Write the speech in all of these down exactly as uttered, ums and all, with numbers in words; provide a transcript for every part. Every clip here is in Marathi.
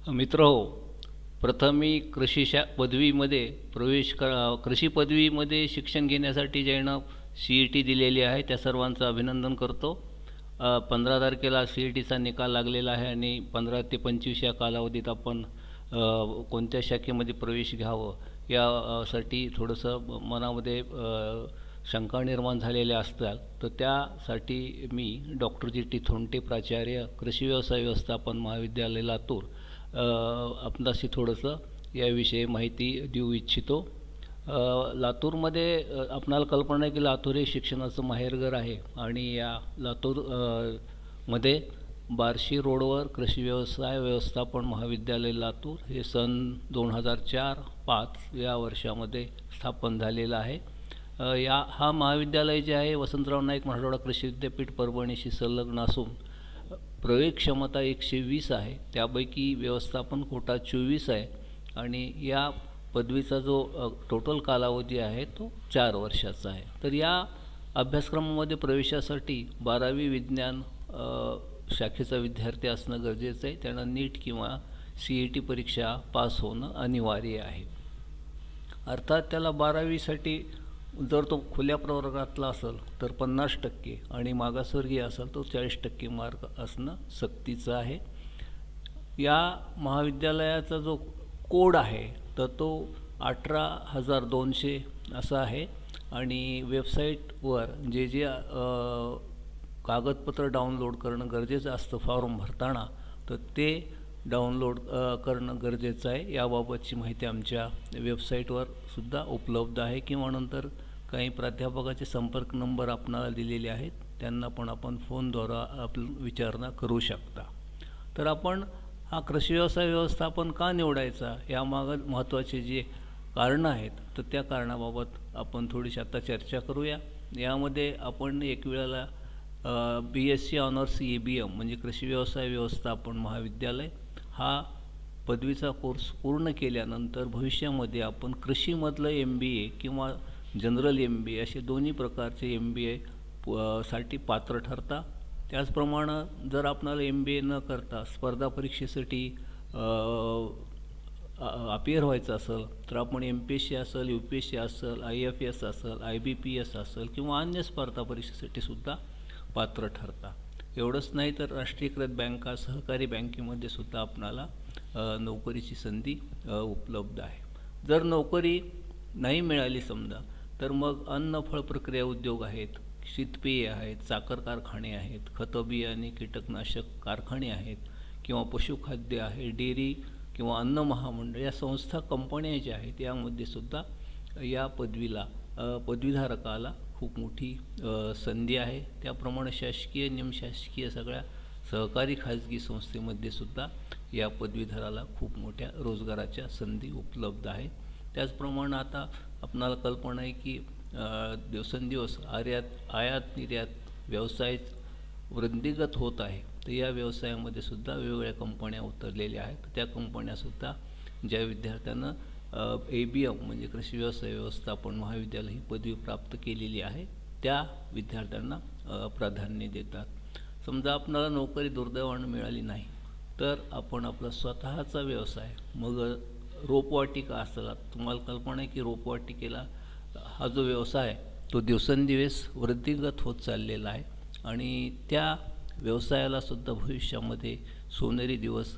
मित्रहो, प्रथम मी कृषी शा पदवीमध्ये प्रवेश क कृषी पदवीमध्ये शिक्षण घेण्यासाठी ज्यानं सी ई टी दिलेली आहे त्या सर्वांचं अभिनंदन करतो. पंधरा तारखेला सी ई टीचा निकाल लागलेला आहे आणि पंधरा ते पंचवीस या कालावधीत आपण कोणत्या शाखेमध्ये प्रवेश घ्यावं यासाठी थोडंसं मनामध्ये शंका निर्माण झालेल्या असतात. तर त्यासाठी मी डॉक्टर जी टी थोंटे, प्राचार्य, कृषी व्यवसाय व्यवस्थापन महाविद्यालय लातूर, आपणाशी थोडंसं याविषयी माहिती देऊ इच्छितो. लातूरमध्ये आपणाला कल्पना आहे की लातूर हे शिक्षणाचं माहेरघर आहे आणि या लातूर मध्ये बार्शी रोडवर कृषी व्यवसाय व्यवस्थापन महाविद्यालय लातूर हे सन दोन हजार चार पाच या वर्षामध्ये स्थापन झालेलं आहे. या हा महाविद्यालय जे आहे वसंतराव नाईक मराठवाडा कृषी विद्यापीठ परभणीशी संलग्न असून प्रवेश क्षमता एकशे वीस आहे, त्यापैकी व्यवस्थापन कोटा चोवीस आहे आणि या पदवीचा जो टोटल कालावधी आहे तो चार वर्षाचा आहे. तर या अभ्यासक्रमामध्ये प्रवेशासाठी बारावी विज्ञान शाखेचा विद्यार्थी असणं गरजेचं आहे. त्यांना नीट किंवा सी ई टी परीक्षा पास होणं अनिवार्य आहे. अर्थात त्याला बारावीसाठी जर तो खुल्या प्रवर्गातला असेल तर पन्नास टक्के आणि मागासवर्गीय असेल तो चाळीस टक्के मार्क असणं सक्तीचं आहे. या महाविद्यालयाचा जो कोड आहे तर तो अठरा हजार दोनशे असा आहे आणि वेबसाईटवर जे जे कागदपत्र डाउनलोड करणं गरजेचं असतं फॉर्म भरताना, तर ते डाउनलोड करणं गरजेचं आहे. याबाबतची माहिती आमच्या वेबसाईटवर सुद्धा उपलब्ध आहे किंवा नंतर काही प्राध्यापकाचे संपर्क नंबर आपणाला दिलेले आहेत, त्यांना पण आपण फोनद्वारा आपलं विचारणा करू शकता. तर आपण हा कृषी व्यवसाय व्यवस्थापन का निवडायचा यामागं महत्त्वाचे जे कारणं आहेत तर त्या कारणाबाबत आपण थोडीशी आता चर्चा करूया. यामध्ये आपण एक वेळेला B S C honours A B M म्हणजे कृषी व्यवसाय व्यवस्थापन महाविद्यालय हा पदवीचा कोर्स पूर्ण केल्यानंतर भविष्यामध्ये आपण कृषीमधलं एम बी ए किंवा जनरल एम बी ए असे दोन्ही प्रकारचे एम बी ए साठी पात्र ठरता. त्याचप्रमाणे जर आपणाला एम बी ए न करता स्पर्धा परीक्षेसाठी अपियर व्हायचं असेल तर आपण एम पी एस सी असेल, यू पी एस सी असेल, आय एफ एस असेल, आय बी पी एस असेल किंवा अन्य स्पर्धा परीक्षेसाठी सुद्धा पात्र ठरता. एवढंच नाही तर राष्ट्रीयकृत बँका, सहकारी बँकेमध्ये सुद्धा आपणाला नोकरीची संधी उपलब्ध आहे. जर नोकरी नाही मिळाली समजा तर मग अन्न फळ प्रक्रिया उद्योग आहेत, शीतपेये आहेत, साखर कारखाने आहेत, खतं बियाणे कीटकनाशक कारखाने आहेत किंवा पशुखाद्य आहे, डेअरी किंवा अन्न महामंडळ या संस्था कंपन्या ज्या आहेत यामध्ये सुद्धा या पदवीला पदवीधारकाला खूप मोठी संधी आहे. त्याप्रमाणे शासकीय, निमशासकीय सगळ्या सहकारी खाजगी संस्थेमध्ये सुद्धा या पदवीधराला खूप मोठ्या रोजगाराच्या संधी उपलब्ध आहेत. त्याचप्रमाणे आता आपणाला कल्पना आहे की दिवसेंदिवस आयात आयात निर्यात व्यवसाय वृद्धिंगत होत आहे. तर या व्यवसायामध्ये सुद्धा वेगवेगळ्या कंपन्या उतरलेल्या आहेत. त्या कंपन्यासुद्धा ज्या विद्यार्थ्यांना ए बी एम म्हणजे कृषी व्यवसाय व्यवस्थापन महाविद्यालय ही पदवी प्राप्त केलेली आहे त्या विद्यार्थ्यांना प्राधान्य देतात. समजा आपणाला नोकरी दुर्दैवानं मिळाली नाही तर आपण आपला स्वतःचा व्यवसाय, मग रोपवाटिका असला, तुम्हाला कल्पना आहे की रोपवाटिकेला हा जो व्यवसाय तो दिवसेंदिवस वृद्धिंगत होत चाललेला आहे आणि त्या व्यवसायाला सुद्धा भविष्यामध्ये सोनेरी दिवस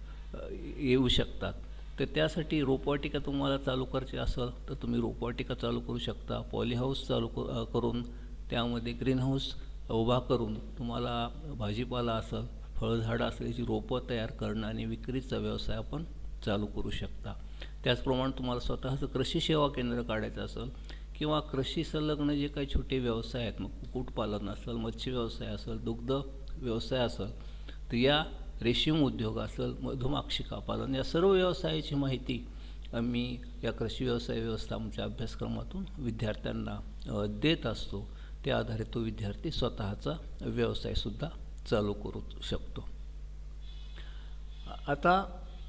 येऊ शकतात. तर त्यासाठी रोपवाटिका तुम्हाला चालू करायची असेल तर तुम्ही रोपवाटिका चालू करू शकता. पॉलीहाऊस चालू करून त्यामध्ये ग्रीनहाऊस उभा करून तुम्हाला भाजीपाला असेल, फळझाडं असल्याची रोपं तयार करणं आणि विक्रीचा व्यवसाय आपण चालू करू शकता. त्याचप्रमाणे तुम्हाला स्वतःचं कृषी सेवा केंद्र काढायचं असेल किंवा कृषी संलग्न जे काही छोटे व्यवसाय आहेत, मग कुक्कुटपालन असेल, मत्स्य व्यवसाय असेल, दुग्ध व्यवसाय असेल, तर या रेशीम उद्योग असेल, मधुमाक्षिका पालन या सर्व व्यवसायाची माहिती आम्ही या कृषी व्यवसाय व्यवस्थापनाच्या अभ्यासक्रमातून विद्यार्थ्यांना देत असतो. त्या आधारे तो विद्यार्थी स्वतःचा व्यवसायसुद्धा चालू करू शकतो. आता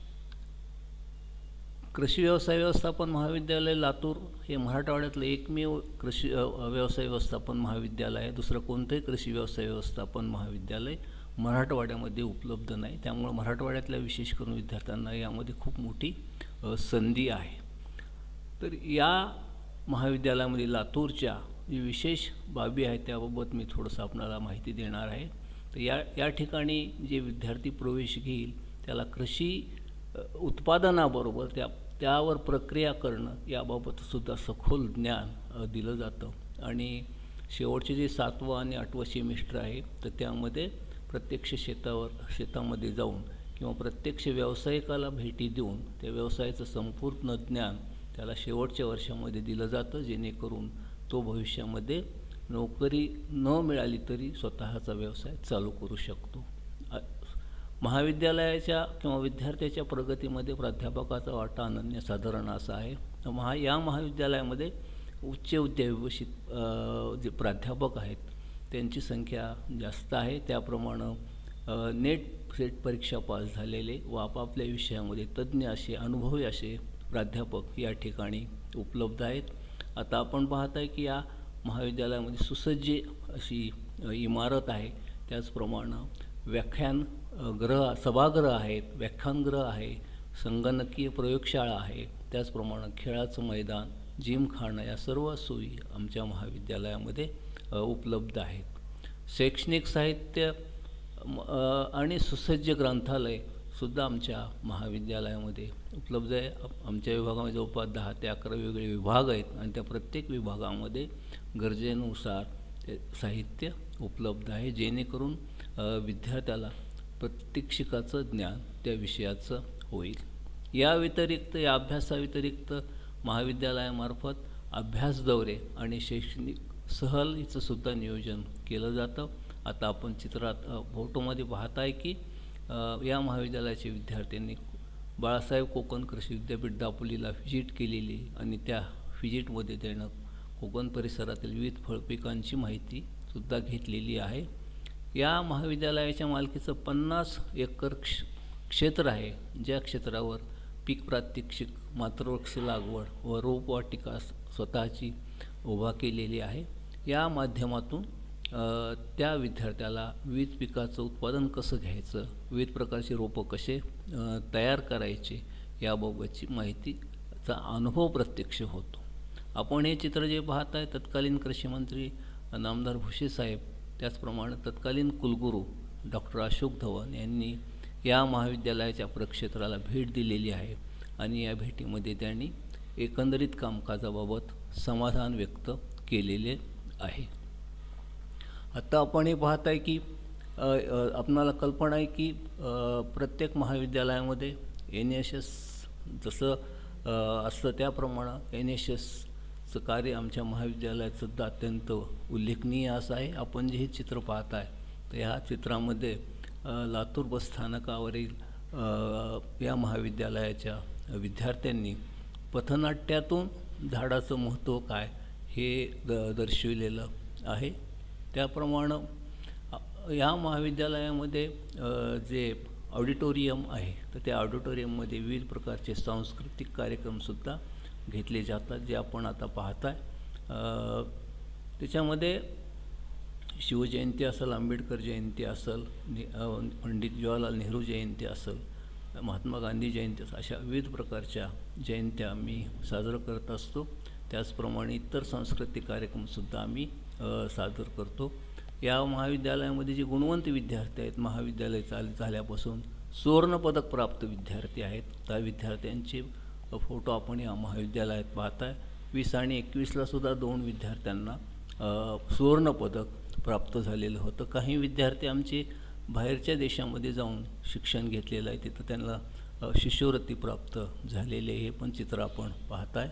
कृषी व्यवसाय व्यवस्थापन महाविद्यालय लातूर हे मराठवाड्यातलं एकमेव कृषी व्यवसाय व्यवस्थापन महाविद्यालय आहे. दुसरं कोणतंही कृषी व्यवसाय व्यवस्थापन महाविद्यालय मराठवाड्यामध्ये उपलब्ध नाही. त्यामुळे मराठवाड्यातल्या विशेष करून विद्यार्थ्यांना यामध्ये खूप मोठी संधी आहे. तर या महाविद्यालयामध्ये लातूरच्या जी विशेष बाबी आहेत त्याबाबत मी थोडंसं आपल्याला माहिती देणार आहे. तर या या ठिकाणी जे विद्यार्थी प्रवेश घेईल त्याला कृषी उत्पादनाबरोबर त्या त्यावर प्रक्रिया करणं याबाबतसुद्धा सखोल ज्ञान दिलं जातं. आणि शेवटचे जे सातवं आणि आठवं सेमिस्टर आहे तर त्यामध्ये प्रत्यक्ष शेतावर शेतामध्ये जाऊन किंवा प्रत्यक्ष व्यावसायिकाला भेटी देऊन त्या व्यवसायाचं संपूर्ण ज्ञान त्याला शेवटच्या वर्षामध्ये दिलं जातं, जेणेकरून तो भविष्यामध्ये नोकरी न मिळाली तरी स्वतःचा व्यवसाय चालू करू शकतो. महाविद्यालयाच्या किंवा विद्यार्थ्याच्या प्रगतीमध्ये प्राध्यापकाचा वाटा अनन्यसाधारण असा आहे. महा या महाविद्यालयामध्ये उच्च विद्याविभूषित जे प्राध्यापक आहेत त्यांची संख्या जास्त आहे. त्याप्रमाणे नेट सेट परीक्षा पास झालेले व आपापल्या विषयामध्ये तज्ज्ञ असे अनुभवी असे प्राध्यापक या ठिकाणी उपलब्ध आहेत. आता आपण पाहत आहे की या महाविद्यालयामध्ये सुसज्ज अशी इमारत आहे. त्याचप्रमाणे व्याख्यान गृह सभागृह आहेत, व्याख्यानगृह आहे, संगणकीय प्रयोगशाळा आहे, त्याचप्रमाणे खेळाचं मैदान, जिमखाना या सर्व सोयी आमच्या महाविद्यालयामध्ये उपलब्ध आहेत. शैक्षणिक साहित्य आणि सुसज्ज ग्रंथालय सुद्धा आमच्या महाविद्यालयामध्ये उपलब्ध आहे. आमच्या विभागामध्ये जवळपास दहा ते अकरा वेगळे विभाग आहेत आणि त्या प्रत्येक विभागामध्ये गरजेनुसार ते साहित्य उपलब्ध आहे, जेणेकरून विद्यार्थ्याला प्रत्येक शिकाचं ज्ञान त्या विषयाचं होईल. या व्यतिरिक्त या अभ्यासाव्यतिरिक्त महाविद्यालयामार्फत अभ्यास दौरे आणि शैक्षणिक सहलीचं सुद्धा नियोजन केलं जातं. आता आपण चित्रात फोटोमध्ये पाहत आहे की या महाविद्यालयाच्या विद्यार्थ्यांनी बाळासाहेब कोकण कृषी विद्यापीठ दापोलीला व्हिजिट केलेली आणि त्या व्हिजिटमध्ये त्यानं कोकण परिसरातील विविध फळपिकांची माहितीसुद्धा घेतलेली आहे. या महाविद्यालयाच्या मालकीचं पन्नास एकर क्ष क्षेत्र आहे, ज्या क्षेत्रावर पीक प्रात्यक्षिक, मातृवृक्ष लागवड व रोपवाटिका स्वतःची उभा केलेली आहे. या माध्यमातून त्या विद्यार्थ्याला विविध पिकाचं उत्पादन कसं घ्यायचं, विविध प्रकारचे रोपं कसे तयार करायचे याबाबतची माहितीचा अनुभव प्रत्यक्ष होतो. आपण हे चित्र जे पाहत आहे तत्कालीन कृषीमंत्री नामदार भुसेसाहेब, त्याचप्रमाणे तत्कालीन कुलगुरू डॉक्टर अशोक धवन यांनी या महाविद्यालयाच्या प्रक्षेत्राला भेट दिलेली आहे आणि या भेटीमध्ये त्यांनी एकंदरीत कामकाजाबाबत समाधान व्यक्त केलेले आहे. आता आपण हे पाहत आहे की आपणाला कल्पना आहे की प्रत्येक महाविद्यालयामध्ये एन एस एस जसं असतं त्याप्रमाणे एन एस एसचं कार्य आमच्या महाविद्यालयात सुद्धा अत्यंत उल्लेखनीय असं आहे. आपण जे हे चित्र पाहत आहे तर ह्या चित्रामध्ये लातूर बसस्थानकावरील या महाविद्यालयाच्या विद्यार्थ्यांनी पथनाट्यातून झाडाचं महत्त्व काय हे द दर्शविलेलं आहे. त्याप्रमाणे या महाविद्यालयामध्ये जे ऑडिटोरियम आहे तर त्या ऑडिटोरियममध्ये विविध प्रकारचे सांस्कृतिक कार्यक्रमसुद्धा घेतले जातात, जे आपण आता पाहताय. त्याच्यामध्ये शिवजयंती असेल, आंबेडकर जयंती असेल, पंडित जवाहरलाल नेहरू जयंती असेल, महात्मा गांधी जयंती असेल, अशा विविध प्रकारच्या जयंत्या आम्ही साजरं करत असतो. त्याचप्रमाणे इतर सांस्कृतिक कार्यक्रमसुद्धा आम्ही सादर करतो. या महाविद्यालयामध्ये जे गुणवंत विद्यार्थी आहेत, महाविद्यालय चाल झाल्यापासून सुवर्णपदक प्राप्त विद्यार्थी आहेत, त्या विद्यार्थ्यांचे फोटो आपण या महाविद्यालयात पाहताय. वीस आणि एकवीसला सुद्धा दोन विद्यार्थ्यांना सुवर्णपदक प्राप्त झालेलं होतं. काही विद्यार्थी आमचे बाहेरच्या देशामध्ये जाऊन शिक्षण घेतलेलं आहे, तिथं त्यांना शिष्यवृत्ती प्राप्त झालेले हे पण चित्र आपण पाहताय.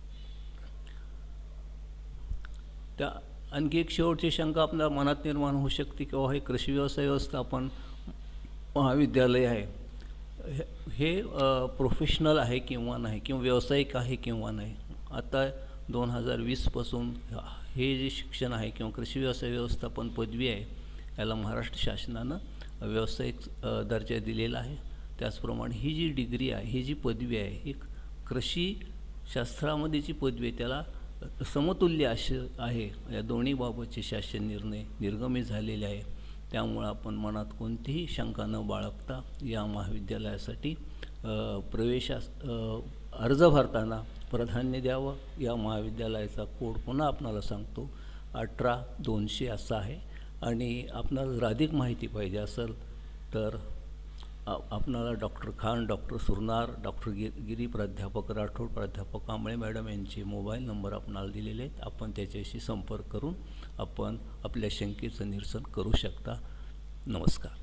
त्या आणखी एक शेवटची शंका आपल्या मनात निर्माण होऊ शकते की हे कृषी व्यवसाय व्यवस्थापन महाविद्यालय आहे, हे प्रोफेशनल आहे किंवा नाही, किंवा व्यावसायिक आहे किंवा नाही. आता दोन हजार वीसपासून हे जे शिक्षण आहे किंवा कृषी व्यवसाय व्यवस्थापन पदवी आहे याला महाराष्ट्र शासनानं व्यावसायिक दर्जा दिलेला आहे. त्याचप्रमाणे ही जी डिग्री आहे, ही जी पदवी आहे, ही कृषी शास्त्रामध्ये जी पदवी आहे त्याला समतुल्य असे आहे. या दोन्ही बाबतचे शासन निर्णय निर्गमित झालेले आहे. त्यामुळं आपण मनात कोणतीही शंका न बाळगता या महाविद्यालयासाठी प्रवेशास अर्ज भरताना प्राधान्य द्यावं. या महाविद्यालयाचा कोड पुन्हा आपणाला सांगतो, अठरा दोनशे असा आहे. आणि आपणाला जर अधिक माहिती पाहिजे असेल तर आपणाला doctor Khan, doctor Surnar, doctor Gir Giri, प्राध्यापक राठोड, प्राध्यापक कांबळे मॅडम यांचे मोबाईल नंबर आपणाला दिलेले आहेत. आपण त्याच्याशी संपर्क करून आपण आपल्या शंकेचं निरसन करू शकता. नमस्कार.